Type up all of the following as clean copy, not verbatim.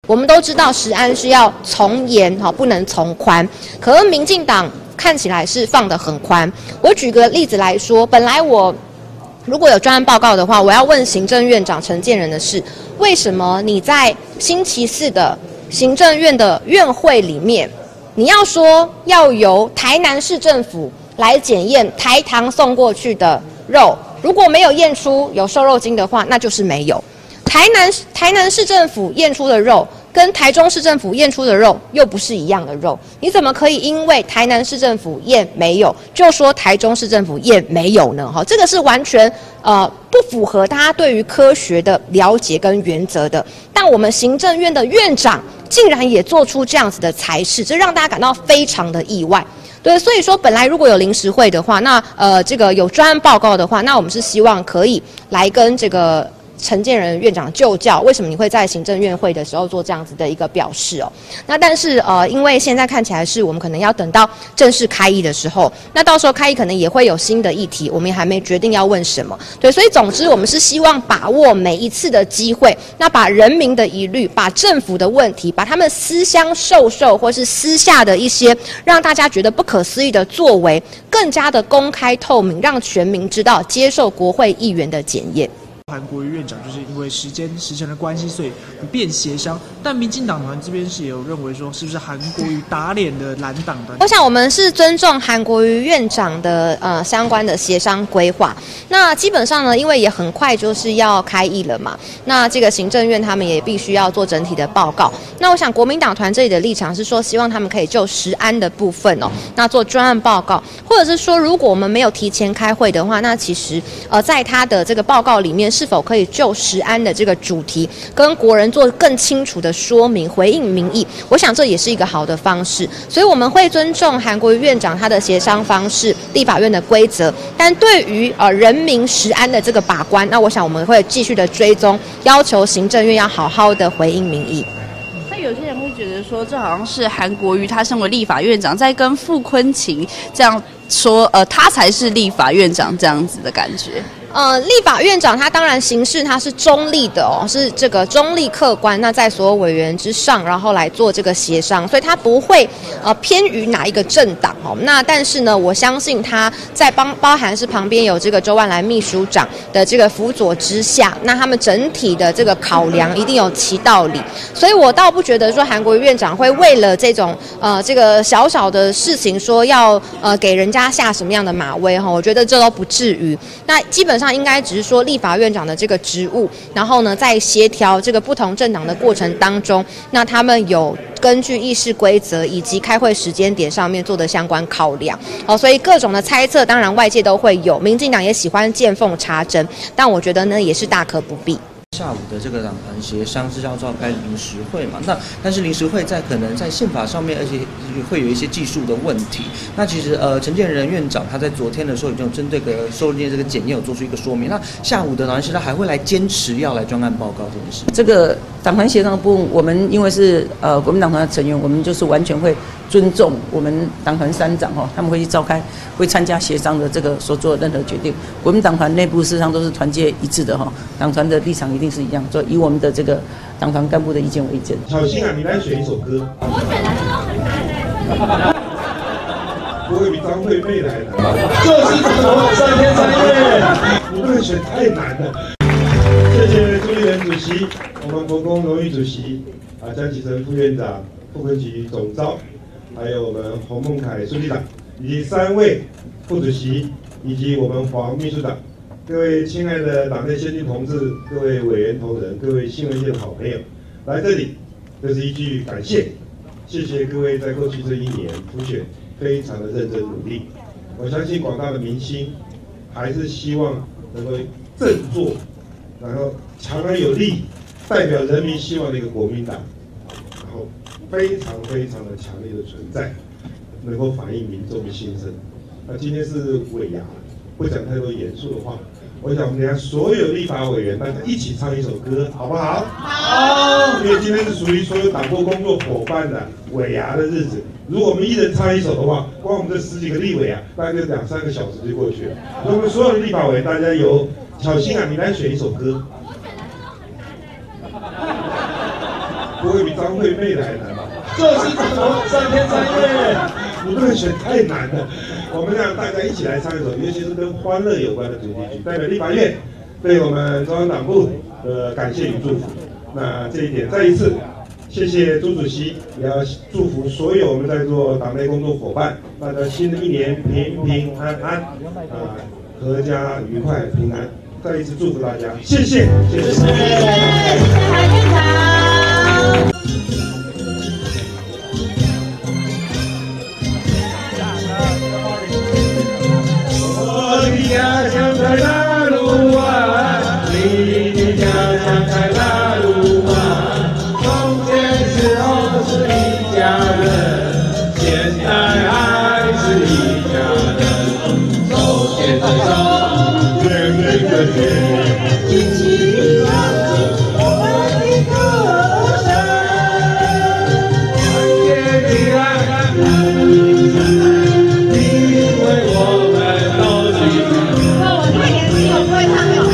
我们都知道食安是要从严不能从宽，可是民进党看起来是放得很宽。我举个例子来说，本来我如果有专案报告的话，我要问行政院长陈建仁的是，为什么你在星期四的行政院的院会里面，你要说要由台南市政府来检验台糖送过去的肉，如果没有验出有瘦肉精的话，那就是没有。台南市政府验出的肉跟台中市政府验出的肉又不是一样的肉，你怎么可以因为台南市政府验没有，就说台中市政府验没有呢？这个是完全不符合大家对于科学的了解跟原则的。但我们行政院的院长竟然也做出这样子的裁示，这让大家感到非常的意外。对，所以说本来如果有临时会的话，那这个有专案报告的话，那我们是希望可以来跟这个陈建仁院长就教，为什么你会在行政院会的时候做这样子的一个表示哦？那但是因为现在看起来是我们可能要等到正式开议的时候，那到时候开议可能也会有新的议题，我们也还没决定要问什么。对，所以总之我们是希望把握每一次的机会，那把人民的疑虑、把政府的问题、把他们私相授受或是私下的一些让大家觉得不可思议的作为，更加的公开透明，让全民知道，接受国会议员的检验。 韩国瑜院长就是因为时程的关系，所以不便协商。但民进党团这边是也有认为说，是不是韩国瑜打脸的蓝党的？ 我想我们是尊重韩国瑜院长的相关的协商规划。那基本上呢，因为也很快就是要开议了嘛，那这个行政院他们也必须要做整体的报告。那我想国民党团这里的立场是说，希望他们可以就食安的部分那做专案报告，或者是说，如果我们没有提前开会的话，那其实在他的这个报告里面。是否可以就食安的这个主题跟国人做更清楚的说明，回应民意？我想这也是一个好的方式，所以我们会尊重韩国瑜院长他的协商方式、立法院的规则，但对于人民食安的这个把关，那我想我们会继续的追踪，要求行政院要好好的回应民意。 那有些人会觉得说，这好像是韩国瑜他身为立法院长，在跟傅昆萁这样说，他才是立法院长这样子的感觉。 立法院长他当然行事他是中立的是这个中立客观，那在所有委员之上，然后来做这个协商，所以他不会偏于哪一个政党那但是呢，我相信他在包含是旁边有这个周万来秘书长的这个辅佐之下，那他们整体的这个考量一定有其道理，所以我倒不觉得说韩国瑜院长会为了这种这个小小的事情说要给人家下什么样的马威我觉得这都不至于。那基本上应该只是说立法院长的这个职务，然后呢在协调这个不同政党的过程当中，那他们有根据议事规则以及开会时间点上面做的相关考量所以各种的猜测当然外界都会有，民进党也喜欢见缝插针，但我觉得呢也是大可不必。 下午的这个党团协商是要召开临时会嘛？但是临时会可能在宪法上面，而且会有一些技术的问题。那其实陈建仁院长他在昨天的时候已经有针对瘦肉精这个检验有做出一个说明。那下午的党团协商还会来坚持要来专案报告这件事。 这个党团协商的部分，我们因为是国民党团的成员，我们就是完全会尊重我们党团三长他们会去召开会参加协商的这个所做的任何决定。国民党团内部事实上都是团结一致的党团的立场一定是一样，所以以我们的这个党团干部的意见为准。 小心你来选一首歌。我选的都很难。不会比张惠妹来的。就是3天3夜，你不能选太难了。谢谢朱立伦主席，我们国工荣誉主席江启臣副院长、傅昆萁总召，还有我们洪孟凯书记长，以及3位副主席，以及我们黄秘书长。各位亲爱的党内先进同志，各位委员同仁，各位新闻界的好朋友，来这里就是一句感谢，谢谢各位在过去这1年辅选非常的认真努力。我相信广大的民心还是希望能够振作，然后强而有力，代表人民希望的一个国民党，然后非常的强烈的存在，能够反映民众的心声。那今天是尾牙，不讲太多严肃的话。我想我们等下所有立法委员，大家一起唱一首歌，好不好？好。因为今天是属于所有党部工作伙伴的尾牙的日子，如果我们一人唱一首的话，光我们这10几个立委大概就2、3个小时就过去了。所以我们所有的立法委员，大家由小新你来选一首歌。 不会比张惠妹来难吧？这是什么3天3夜？你不能选太难了。我们让大家一起来唱一首，尤其是跟欢乐有关的主题曲，代表立法院对我们中央党部的感谢与祝福。那这一点再一次谢谢朱主席，也要祝福所有我们在座党内工作伙伴，大家新的一年平平安安，阖家愉快平安。再一次祝福大家，谢谢，谢谢。谢谢韩院长。 我的家乡在大陆湾，你的家乡在大陆湾。从前时候是一家人，现在还是一家人。手牵着手，肩并着肩，一起唱起我们的歌声。团结起来，因为我们都是一家人。 那我太年轻，我不会唱了。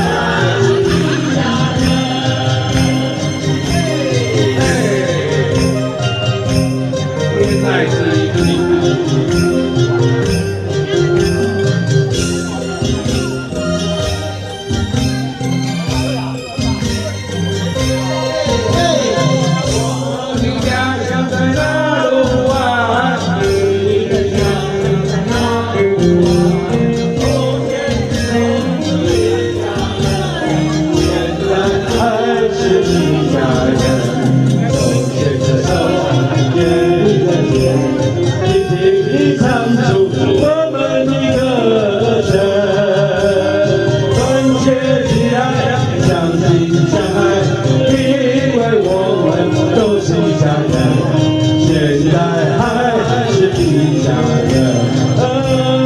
再次一个我的家乡在大陆湾，你的家乡在大陆湾。从前是一家人，现在还是一家人。手牵着手，肩并着肩，一起唱出我们的歌声。团结起来，相亲相爱，因为我们都是一家人，现在还是一家人。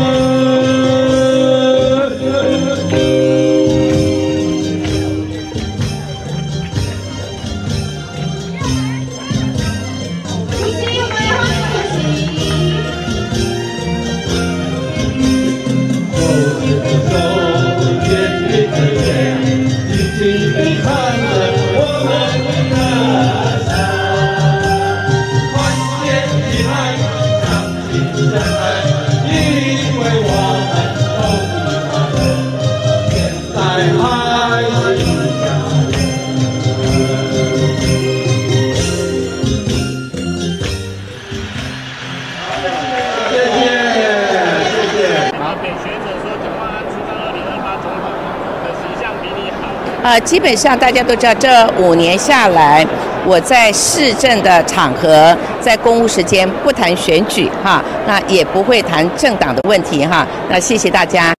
基本上大家都知道，这5年下来，我在市政的场合，在公务时间不谈选举哈，那也不会谈政党的问题哈。那谢谢大家。